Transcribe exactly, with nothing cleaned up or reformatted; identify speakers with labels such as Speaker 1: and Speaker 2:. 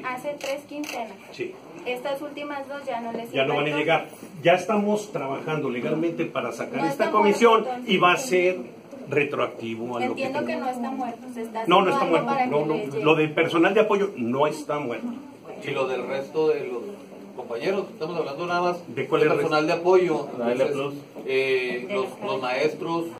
Speaker 1: hace tres quincenas.
Speaker 2: Sí.
Speaker 1: Estas últimas dos ya no les
Speaker 2: Ya no van a
Speaker 1: impactó.
Speaker 2: llegar. Ya estamos trabajando legalmente para sacar
Speaker 1: No
Speaker 2: esta
Speaker 1: está
Speaker 2: comisión
Speaker 1: muerto, entonces.
Speaker 2: y va a ser retroactivo a lo que
Speaker 1: Entiendo que
Speaker 2: tenemos.
Speaker 1: no está muerto, se está
Speaker 2: No, no está
Speaker 1: haciendo
Speaker 2: muerto.
Speaker 1: algo para
Speaker 2: No,
Speaker 1: que
Speaker 2: no.
Speaker 1: les llegue.
Speaker 2: Lo del personal de apoyo no está muerto.
Speaker 3: Y lo del resto de los compañeros, estamos hablando nada más
Speaker 2: ¿De cuál es el
Speaker 3: personal de apoyo,
Speaker 4: La L
Speaker 3: entonces,
Speaker 4: plus.
Speaker 3: eh, los, los maestros,